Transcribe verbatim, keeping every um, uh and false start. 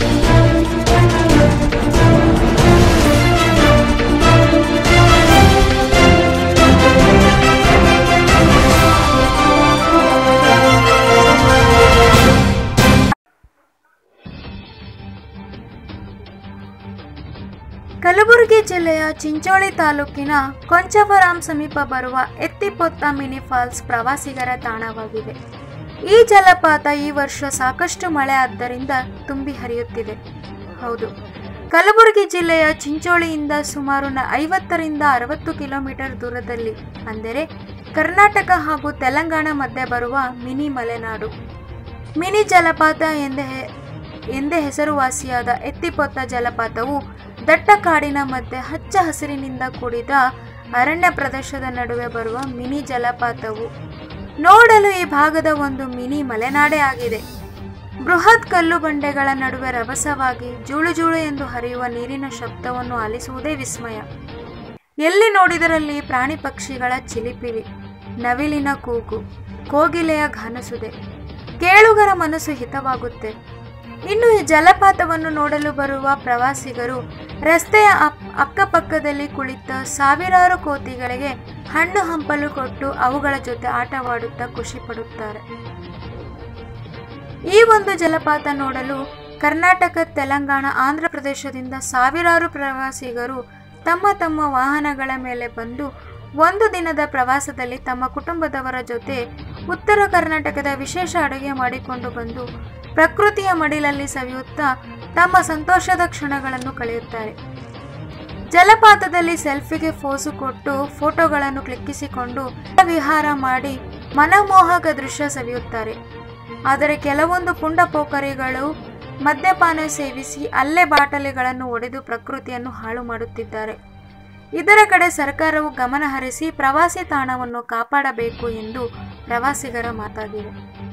ಕಲಬುರಗಿ ಜಿಲ್ಲೆಯ ಚಿಂಚೋಳಿ ತಾಲೂಕಿನ ಕೊಂಚವರಾಂ ಸಮೀಪ ಬರುವ ಎತ್ತಿಪೊತ್ತ ಮಿನಿ ಫಾಲ್ಸ್ ಪ್ರವಾಸಿಗರ ತಾಣವಾಗಿದೆ. ಈ ಜಲಪಾತ ಈ ವರ್ಷ ಸಾಕಷ್ಟು ಮಳೆ ಆದ್ದರಿಂದ ತುಂಬಿ ಹರಿಯುತ್ತಿದೆ. ಹೌದು, ಕಲಬುರಗಿ ಜಿಲ್ಲೆಯ ಚಿಂಚೋಳಿಯಿಂದ ಸುಮಾರು ಐವತ್ತರಿಂದ ಅರವತ್ತು ಕಿಲೋಮೀಟರ್ ದೂರದಲ್ಲಿ, ಅಂದರೆ ಕರ್ನಾಟಕ ಹಾಗೂ ತೆಲಂಗಾಣ ಮಧ್ಯೆ ಬರುವ ಮಿನಿ ಮಲೆನಾಡು. ಮಿನಿ ಜಲಪಾತ ಎಂದೇ ಎಂದೇ ಹೆಸರುವಾಸಿಯಾದ ಎತ್ತಿಪೊತ್ತ ಜಲಪಾತವು ದಟ್ಟ ಕಾಡಿನ ಮಧ್ಯೆ ಹಚ್ಚ ಹಸಿರಿನಿಂದ ಕೂಡಿದ ಅರಣ್ಯ ಪ್ರದೇಶದ ನಡುವೆ ಬರುವ ಮಿನಿ ಜಲಪಾತವು ನೋಡಲು ಈ ಭಾಗದ ಒಂದು ಮಿನಿ ಮಲೆನಾಡೇ ಆಗಿದೆ. ಬೃಹತ್ ಕಲ್ಲು ಬಂಡೆಗಳ ನಡುವೆ ರಭಸವಾಗಿ ಜೂಳು ಜೂಳು ಎಂದು ಹರಿಯುವ ನೀರಿನ ಶಬ್ದವನ್ನು ಆಲಿಸುವುದೇ ವಿಸ್ಮಯ. ಎಲ್ಲಿ ನೋಡಿದರಲ್ಲಿ ಪ್ರಾಣಿ ಪಕ್ಷಿಗಳ ಚಿಲಿಪಿಲಿ, ನವಿಲಿನ ಕೂಗು, ಕೋಗಿಲೆಯ ಘನಸುದೆ, ಕೇಳುಗರ ಮನಸ್ಸು ಹಿತವಾಗುತ್ತೆ. ಇನ್ನು ಈ ಜಲಪಾತವನ್ನು ನೋಡಲು ಬರುವ ಪ್ರವಾಸಿಗರು ರಸ್ತೆಯ ಅಕ್ಕಪಕ್ಕದಲ್ಲಿ ಕುಳಿತ ಸಾವಿರಾರು ಕೋತಿಗಳಿಗೆ ಹಣ್ಣು ಹಂಪಲು ಕೊಟ್ಟು ಅವುಗಳ ಜೊತೆ ಆಟವಾಡುತ್ತಾ ಖುಷಿ ಪಡುತ್ತಾರೆ. ಈ ಒಂದು ಜಲಪಾತ ನೋಡಲು ಕರ್ನಾಟಕ, ತೆಲಂಗಾಣ, ಆಂಧ್ರ ಪ್ರದೇಶದಿಂದ ಸಾವಿರಾರು ಪ್ರವಾಸಿಗರು ತಮ್ಮ ತಮ್ಮ ವಾಹನಗಳ ಮೇಲೆ ಬಂದು ಒಂದು ದಿನದ ಪ್ರವಾಸದಲ್ಲಿ ತಮ್ಮ ಕುಟುಂಬದವರ ಜೊತೆ ಉತ್ತರ ಕರ್ನಾಟಕದ ವಿಶೇಷ ಅಡುಗೆ ಮಾಡಿಕೊಂಡು ಬಂದು ಪ್ರಕೃತಿಯ ಮಡಿಲಲ್ಲಿ ಸವಿಯುತ್ತಾ ತಮ್ಮ ಸಂತೋಷದ ಕ್ಷಣಗಳನ್ನು ಕಳೆಯುತ್ತಾರೆ. ಜಲಪಾತದಲ್ಲಿ ಸೆಲ್ಫಿಗೆ ಫೋಸು ಕೊಟ್ಟು ಫೋಟೋಗಳನ್ನು ಕ್ಲಿಕ್ಕಿಸಿಕೊಂಡು ವಿಹಾರ ಮಾಡಿ ಮನಮೋಹಕ ದೃಶ್ಯ ಸವಿಯುತ್ತಾರೆ. ಆದರೆ ಕೆಲವೊಂದು ಪುಂಡ ಪೋಖರಿಗಳು ಮದ್ಯಪಾನ ಸೇವಿಸಿ ಅಲ್ಲೇ ಬಾಟಲಿಗಳನ್ನು ಒಡೆದು ಪ್ರಕೃತಿಯನ್ನು ಹಾಳು ಮಾಡುತ್ತಿದ್ದಾರೆ. ಇದರ ಕಡೆ ಸರ್ಕಾರವು ಗಮನ ಹರಿಸಿ ಪ್ರವಾಸಿ ತಾಣವನ್ನು ಕಾಪಾಡಬೇಕು ಎಂದು ಪ್ರವಾಸಿಗರ ಮಾತಾಗಿದೆ.